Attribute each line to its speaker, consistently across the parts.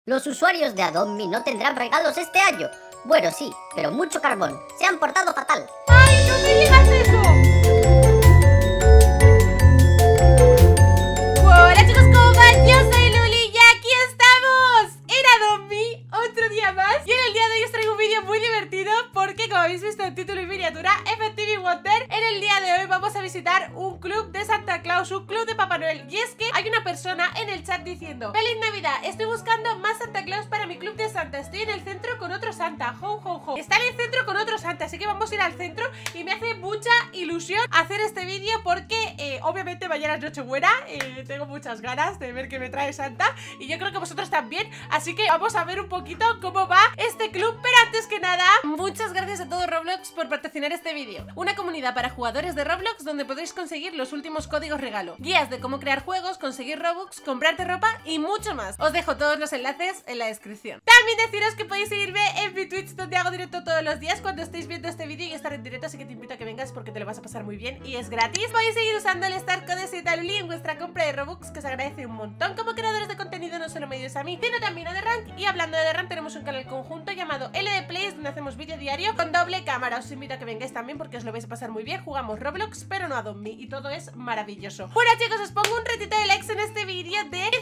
Speaker 1: Los usuarios de Adobe Me no tendrán regalos este año. Bueno, sí, pero mucho carbón. Se han portado fatal.
Speaker 2: ¡Ay, no me digas eso! Hola chicos, ¿cómo van? Yo soy Luli y aquí estamos en Adobe Me, otro día más. Y en el día de hoy os traigo un vídeo muy divertido porque, como habéis visto en título y miniatura, Effective Wonder, en el día de hoy vamos a visitar un club de Santa Claus, un club de Papá Noel. Y es que hay una persona en el chat diciendo: ¡Feliz Navidad! Estoy buscando más Santa Claus para mi club de Santa. Estoy en el centro con otro Santa. ¡Ho, ho, ho! Está en el centro con otro Santa, así que vamos a ir al centro. Y me hace mucha ilusión hacer este vídeo porque obviamente mañana es Nochebuena. Tengo muchas ganas de ver qué me trae Santa, y yo creo que vosotros también. Así que vamos a ver un poquito cómo va este club. Pero antes que nada, muchas gracias a todo Roblox por patrocinar este vídeo. Una comunidad para jugadores de Roblox donde podréis conseguir los últimos códigos regalo, guías de cómo crear juegos, conseguir Robux, comprarte ropa y mucho más. Os dejo todos los enlaces en la descripción. También deciros que podéis seguirme en mi Twitch, donde hago directo todos los días cuando estéis viendo este vídeo, y estar en directo, así que te invito a que vengas porque te lo vas a pasar muy bien y es gratis. Podéis seguir usando el Star Code ZLuli en vuestra compra de Robux, que os agradece un montón. Como creadores de contenido no solo me ayudáis a mí, sino también a The Rank. Y hablando de The Rank, tenemos un canal conjunto llamado LD Plays, donde hacemos vídeo diario con doble cámara. Os invito a que vengáis también porque os lo vais a pasar muy bien. Jugamos Roblox, pero no Adobe Me, y todo es maravilloso. Bueno chicos, os pongo un retito de likes en este vídeo, de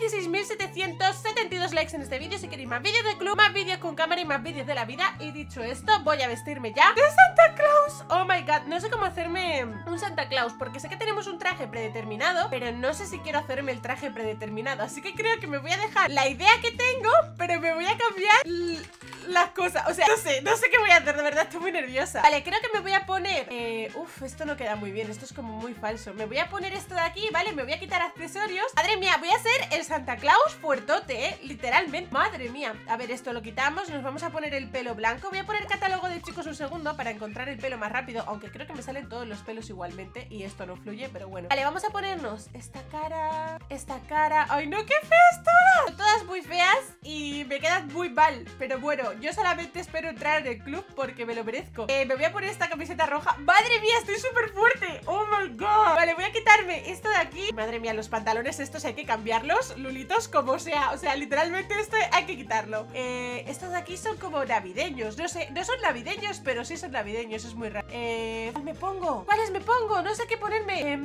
Speaker 2: 16.772 likes en este vídeo. Si queréis más vídeos de club, más vídeos con cámara y más vídeos de la vida. Y dicho esto, voy a vestirme ya de Santa Claus. Oh my god, no sé cómo hacerme un Santa Claus, porque sé que tenemos un traje predeterminado, pero no sé si quiero hacerme el traje predeterminado. Así que creo que me voy a dejar la idea que tengo, pero me voy a cambiar las cosas. O sea, no sé qué voy a hacer, de verdad estoy muy nerviosa. Vale, creo que me voy a poner esto no queda muy bien, esto es como muy falso. Me voy a poner esto de aquí, vale, me voy a quitar accesorios. Madre mía, voy a ser el Santa Claus fuertote, literalmente. Madre mía, a ver, esto lo quitamos, nos vamos a poner el pelo blanco. Voy a poner catálogo de chicos un segundo para encontrar el pelo más rápido, aunque creo que me salen todos los pelos igualmente y esto no fluye, pero bueno. Vale, vamos a ponernos esta cara. Ay no, qué feas todas. Son todas muy feas y me quedan muy mal, pero bueno, yo solamente espero entrar en el club porque me lo merezco. Me voy a poner esta camiseta roja. Madre mía, estoy súper fuerte. Oh my god. Vale, voy a quitarme esto de aquí. Madre mía, los pantalones estos hay que cambiarlos, lulitos, como sea. O sea, literalmente esto hay que quitarlo. Estos de aquí son como navideños. No sé, no son navideños, pero sí son navideños. Es muy raro. ¿Cuál me pongo? ¿Cuáles me pongo? No sé qué ponerme.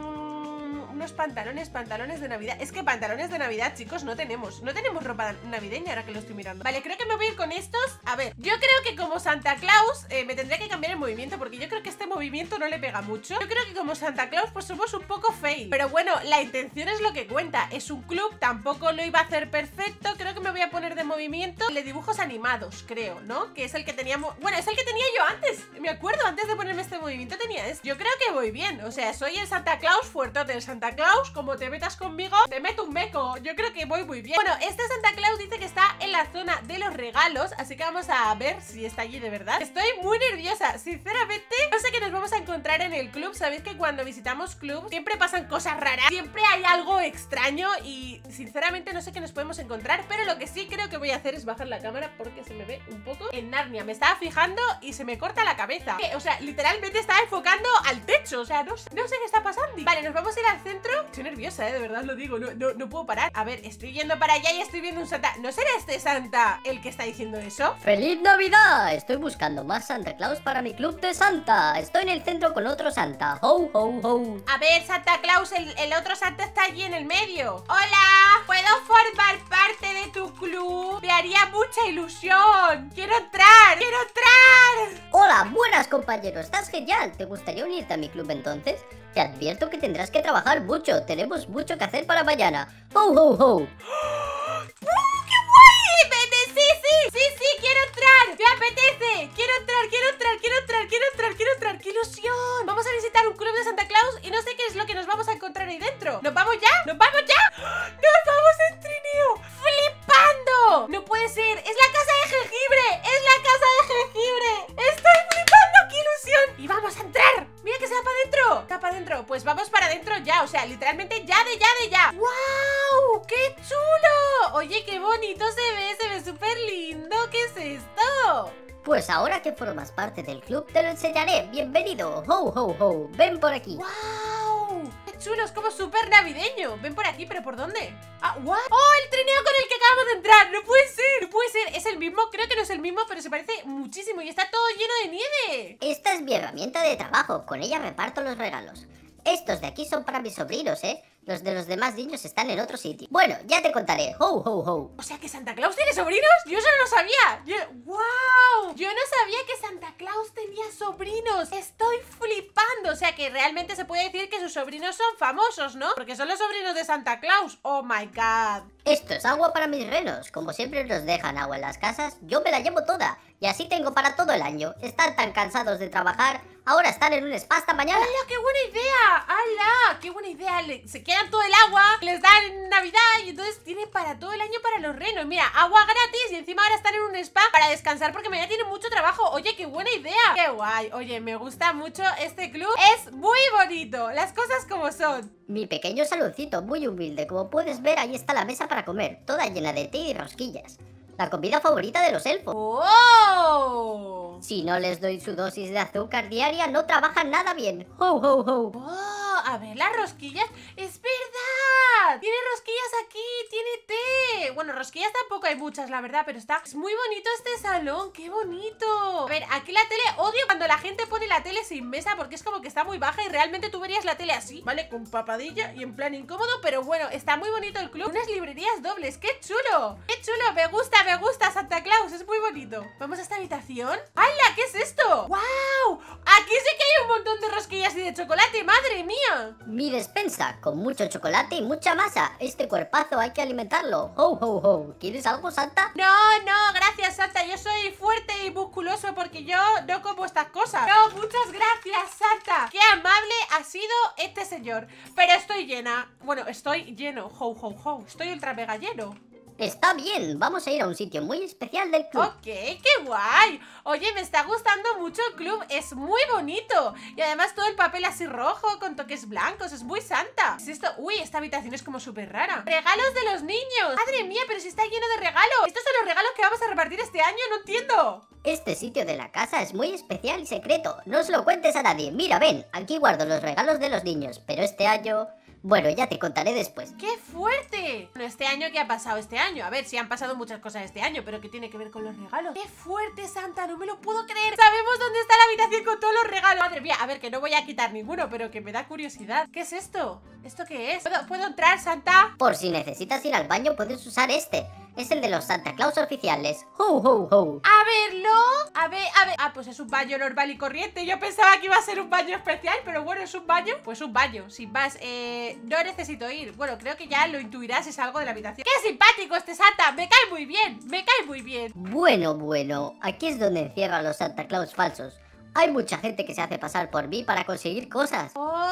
Speaker 2: Unos pantalones de Navidad. Es que pantalones de Navidad, chicos, no tenemos ropa navideña ahora que lo estoy mirando. Vale, creo que me voy a ir con estos. A ver, yo creo que como Santa Claus me tendría que cambiar el movimiento, porque yo creo que este movimiento no le pega mucho. Yo creo que como Santa Claus pues somos un poco fail, pero bueno, la intención es lo que cuenta. Es un club, tampoco lo iba a hacer perfecto. Creo que me voy a poner de movimiento el de dibujos animados, creo, ¿no? Que es el que teníamos, bueno, es el que tenía yo antes. Me acuerdo, antes de ponerme este movimiento tenía esto. Yo creo que voy bien, o sea, soy el Santa Claus fuertote, el Santa Claus, como te metas conmigo, te meto un meco. Yo creo que voy muy bien. Bueno, este Santa Claus dice que está en la zona de los regalos, así que vamos a ver si está allí de verdad. Estoy muy nerviosa, sinceramente. No sé qué nos vamos a encontrar en el club. Sabéis que cuando visitamos clubs siempre pasan cosas raras, siempre hay algo extraño, y sinceramente no sé qué nos podemos encontrar. Pero lo que sí creo que voy a hacer es bajar la cámara porque se me ve un poco en Narnia. Me estaba fijando y se me corta la cabeza. O sea, literalmente estaba enfocando al techo. O sea, no sé qué está pasando. Vale, nos vamos a ir al centro. Estoy nerviosa, de verdad lo digo, no puedo parar. A ver, estoy yendo para allá y estoy viendo un Santa. ¿No será este Santa el que está diciendo eso?
Speaker 1: ¡Feliz Navidad! Estoy buscando más Santa Claus para mi club de Santa. Estoy en el centro con otro Santa. ¡Ho, ho, ho!
Speaker 2: A ver, Santa Claus, el otro Santa está allí en el medio. ¡Hola! ¿Puedo formar parte de tu club? Me haría mucha ilusión. ¡Quiero entrar! ¡Quiero entrar!
Speaker 1: Hola, buenas compañeros, estás genial. ¿Te gustaría unirte a mi club entonces? Te advierto que tendrás que trabajar mucho. Tenemos mucho que hacer para mañana. ¡Ho, ho, ho!
Speaker 2: ¡Qué guay! Sí, quiero entrar. Me apetece. Quiero entrar. ¡Qué ilusión! Vamos a visitar un club de Santa Claus y no sé qué es lo que nos vamos a encontrar ahí dentro. ¿Nos vamos ya? ¡Nos vamos en trineo! ¡Flipando! ¡No puede ser! ¡Es la casa de jengibre! ¡Estoy flipando! ¡Qué ilusión! ¡Y vamos a entrar! ¡Mira que se va para adentro! ¿Está para adentro? Pues vamos para adentro ya. O sea, literalmente ya. ¡Wow! ¡Qué chulo! Oye, qué bonito se ve súper lindo. ¿Qué es esto?
Speaker 1: Pues ahora que formas parte del club te lo enseñaré. Bienvenido. Ho, ho, ho. Ven por aquí.
Speaker 2: ¡Wow! ¡Qué chulo, es como súper navideño. Ven por aquí, ¿pero por dónde? Ah, ¿what? ¡Oh, el trineo con el que acabamos de entrar! ¡No puede ser! ¡No puede ser! ¿Es el mismo? Creo que no es el mismo, pero se parece muchísimo y está todo lleno de nieve.
Speaker 1: Esta es mi herramienta de trabajo, con ella reparto los regalos. Estos de aquí son para mis sobrinos, ¿eh? Los de los demás niños están en otro sitio. Bueno, ya te contaré. ¡Ho, ho, ho!
Speaker 2: O sea, ¿que Santa Claus tiene sobrinos? Yo eso no lo sabía. ¡Wow! Yo no sabía que Santa Claus tenía sobrinos. Estoy flipando. O sea, que realmente se puede decir que sus sobrinos son famosos, ¿no? Porque son los sobrinos de Santa Claus. ¡Oh, my God!
Speaker 1: Esto es agua para mis renos. Como siempre nos dejan agua en las casas, yo me la llevo toda. Y así tengo para todo el año. Están tan cansados de trabajar, ahora están en un spa hasta mañana.
Speaker 2: ¡Hala, qué buena idea! ¡Hala, qué buena idea! Se quedan todo el agua, les dan en Navidad y entonces tienen para todo el año para los renos. Mira, agua gratis y encima ahora están en un spa para descansar porque mañana tienen mucho trabajo. Oye, qué buena idea. ¡Qué guay! Oye, me gusta mucho este club. Es muy bonito, las cosas como son.
Speaker 1: Mi pequeño saloncito, muy humilde. Como puedes ver, ahí está la mesa para comer, toda llena de té y rosquillas. La comida favorita de los elfos.
Speaker 2: ¡Oh!
Speaker 1: Si no les doy su dosis de azúcar diaria, no trabajan nada bien. ¡Ho, ho, ho!
Speaker 2: ¡Oh! A ver, las rosquillas. ¡Es verdad! Tiene rosquillas aquí, tiene té. Bueno, rosquillas tampoco hay muchas, la verdad, pero está... Es muy bonito este salón, ¡qué bonito! A ver, aquí la tele, odio cuando la gente pone la tele sin mesa porque es como que está muy baja y realmente tú verías la tele así, ¿vale? Con papadilla y en plan incómodo, pero bueno, está muy bonito el club. Unas librerías dobles, ¡qué chulo! ¡Qué chulo! Me gusta Santa Claus, es muy bonito. ¿Vamos a esta habitación? ¡Hala! ¿Qué es esto? ¡Wow! Aquí sí que hay un montón de rosquillas y de chocolate, ¡madre mía!
Speaker 1: Mi despensa, con mucho chocolate y mucha masa. Este cuerpazo hay que alimentarlo. ¡Ho, ho, ho! ¿Quieres algo, Santa?
Speaker 2: No, gracias, Santa. Yo soy fuerte y musculoso porque yo no como estas cosas. No, muchas gracias, Santa. Qué amable ha sido este señor. Pero estoy llena. Bueno, estoy lleno. Ho, ho, ho. Estoy ultra mega lleno.
Speaker 1: Está bien, vamos a ir a un sitio muy especial del club.
Speaker 2: Ok, qué guay. Oye, me está gustando mucho el club, es muy bonito. Y además todo el papel así rojo con toques blancos, es muy Santa. ¿Qué es esto? Uy, esta habitación es como súper rara. Regalos de los niños. Madre mía, pero si está lleno de regalos. Estos son los regalos que vamos a repartir este año, no entiendo.
Speaker 1: Este sitio de la casa es muy especial y secreto. No os lo cuentes a nadie. Mira, ven, aquí guardo los regalos de los niños. Pero este año... Bueno, ya te contaré después.
Speaker 2: ¡Qué fuerte! Bueno, este año, ¿qué ha pasado este año? A ver, sí han pasado muchas cosas este año, pero ¿qué tiene que ver con los regalos? ¡Qué fuerte, Santa! ¡No me lo puedo creer! ¡Sabemos dónde está la habitación con todos los regalos! Madre mía, a ver, que no voy a quitar ninguno, pero que me da curiosidad. ¿Qué es esto? ¿Esto qué es? ¿Puedo entrar, Santa?
Speaker 1: Por si necesitas ir al baño, puedes usar este. Es el de los Santa Claus oficiales. ¡Ho, ho, ho!
Speaker 2: A verlo. A ver. Ah, pues es un baño normal y corriente. Yo pensaba que iba a ser un baño especial, pero bueno, es un baño. Pues un baño, sin más. No necesito ir. Bueno, creo que ya lo intuirás si salgo de la habitación. ¡Qué simpático este Santa! Me cae muy bien. Me cae muy bien.
Speaker 1: Bueno. Aquí es donde encierran los Santa Claus falsos. Hay mucha gente que se hace pasar por mí para conseguir cosas.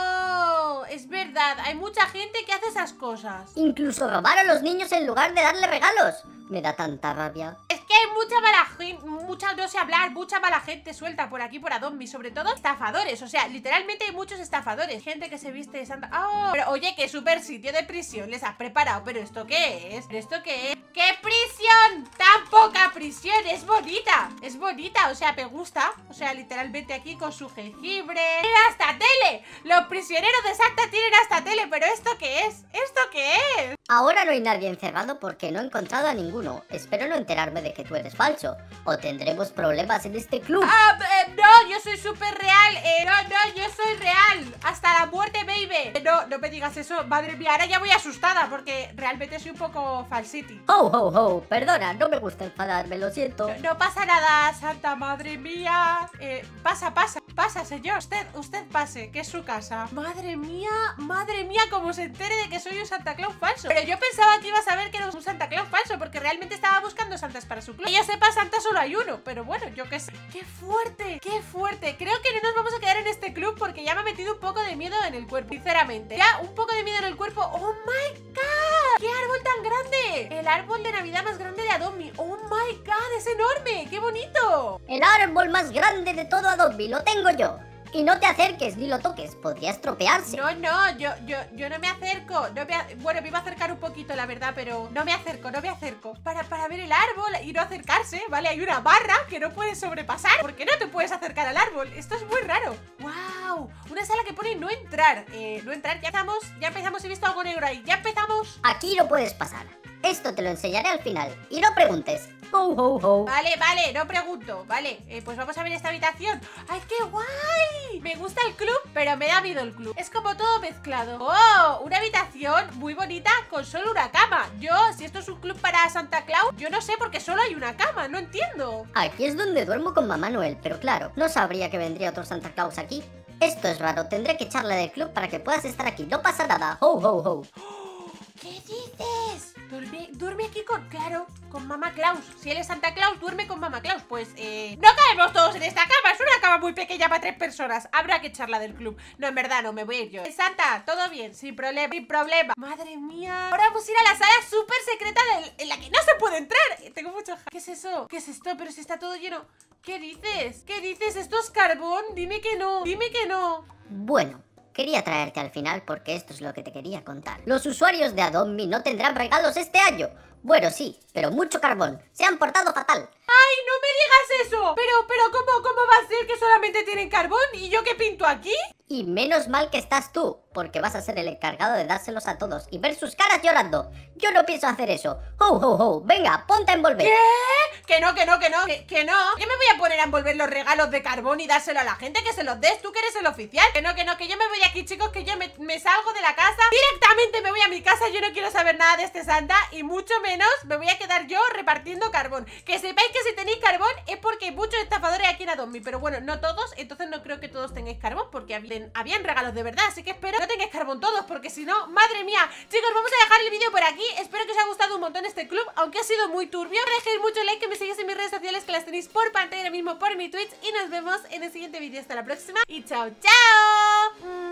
Speaker 2: ¡Oh! Es verdad, hay mucha gente que hace esas cosas.
Speaker 1: Incluso robar a los niños en lugar de darle regalos. Me da tanta rabia.
Speaker 2: Es que hay mucha mala gente, no sé hablar, mucha mala gente suelta por aquí, por Adobe, sobre todo estafadores. O sea, literalmente hay muchos estafadores. Gente que se viste de Santa... ¡Oh! Pero oye, qué super sitio de prisión les has preparado. ¿Pero esto qué es? ¿Esto qué es? ¡Qué prisión! ¡Tan poca prisión! Es bonita. Es bonita, o sea, me gusta. O sea, literalmente aquí con su jengibre. ¡Tienen hasta tele! Los prisioneros de Santa tienen hasta tele. ¿Pero esto qué es? ¿Esto qué es?
Speaker 1: Ahora no hay nadie encerrado porque no he encontrado a ninguno. Espero no enterarme de que tú eres falso. O tendremos problemas en este club.
Speaker 2: No, yo soy súper real. No, yo soy real. Hasta la muerte, baby. No me digas eso. Madre mía, ahora ya voy asustada porque realmente soy un poco falsity.
Speaker 1: ¡Ho, ho, ho! Perdona, no me gusta enfadarme, lo siento.
Speaker 2: No pasa nada, Santa, madre mía. Pasa, señor. Usted pase, que es su casa. Madre mía, como se entere de que soy un Santa Claus falso. Pero yo pensaba que iba a saber que era un Santa Claus falso porque realmente estaba buscando santas para su club. Que yo sepa, Santa solo hay uno, pero bueno, yo qué sé. ¡Qué fuerte! ¡Qué fuerte! Creo que no nos vamos a quedar en este club porque ya me ha metido un poco de miedo en el cuerpo, sinceramente. Ya, un poco de miedo en el cuerpo. ¡Oh, my God! ¡Qué árbol tan grande! El árbol de Navidad más grande de Adobe. ¡Oh, my God! ¡Es enorme! ¡Qué bonito!
Speaker 1: El árbol más grande de todo Adobe, lo tengo yo. Y no te acerques ni lo toques, podría estropearse.
Speaker 2: No, yo no me acerco. Bueno, me iba a acercar un poquito, la verdad, pero no me acerco. Para ver el árbol y no acercarse, ¿vale? Hay una barra que no puedes sobrepasar. ¿Por qué no te puedes acercar al árbol? Esto es muy raro. ¡Wow! ¡Wow! Una sala que pone no entrar. No entrar, ya empezamos, he visto algo negro ahí. Ya empezamos.
Speaker 1: Aquí no puedes pasar. Esto te lo enseñaré al final. Y no preguntes. Ho, ho, ho.
Speaker 2: Vale, no pregunto. Vale, pues vamos a ver esta habitación. ¡Ay, qué guay! Me gusta el club, pero me da miedo el club. Es como todo mezclado. ¡Oh! Una habitación muy bonita con solo una cama. Si esto es un club para Santa Claus, yo no sé porque solo hay una cama. No entiendo.
Speaker 1: Aquí es donde duermo con Mamá Noel, pero claro, no sabría que vendría otro Santa Claus aquí. Esto es raro, tendré que echarle del club para que puedas estar aquí. No pasa nada. Ho, ho, ho.
Speaker 2: ¿Qué dices? Duerme aquí con Mamá Claus. Si él es Santa Claus, duerme con Mamá Claus. Pues, no cabemos todos en esta cama. Es una cama muy pequeña para 3 personas. Habrá que echarla del club. No, en verdad, no, me voy a ir yo. Santa, todo bien, sin problema. Madre mía. Ahora vamos a ir a la sala súper secreta en la que no se puede entrar. Tengo mucho... ¿Qué es eso? ¿Qué es esto? Pero si está todo lleno... ¿Qué dices? ¿Qué dices? ¿Esto es carbón? Dime que no.
Speaker 1: Bueno, quería traerte al final porque esto es lo que te quería contar. Los usuarios de Adobe Me no tendrán regalos este año. Bueno, sí, pero mucho carbón. Se han portado fatal.
Speaker 2: ¡Ay, no me digas eso! Pero ¿cómo va a ser que solamente tienen carbón? ¿Y yo qué pinto aquí?
Speaker 1: Y menos mal que estás tú, porque vas a ser el encargado de dárselos a todos y ver sus caras llorando. Yo no pienso hacer eso. ¡Ho, ho, ho! Venga, ponte a envolver.
Speaker 2: ¿Qué? Que no. ¿Qué me voy a poner a envolver los regalos de carbón y dárselo a la gente? Que se los des, tú que eres el oficial. Que no, que yo me voy de aquí, chicos, que yo me salgo de la casa. Directamente me voy a mi casa, yo no quiero saber nada de este Santa y mucho menos me voy a quedar yo repartiendo carbón. Que sepáis que si tenéis carbón es porque hay muchos estafadores aquí en Adobe Me, pero bueno, no todos, entonces no creo que todos tengáis carbón porque habían regalos de verdad, así que espero que no tengáis carbón todos, porque si no, madre mía. Chicos, vamos a dejar el vídeo por aquí. Espero que os haya gustado un montón este club, aunque ha sido muy turbio. Dejéis mucho like, que me sigáis en mis redes sociales, que las tenéis por pantalla ahora mismo por mi Twitch, y nos vemos en el siguiente vídeo. Hasta la próxima y chao, chao.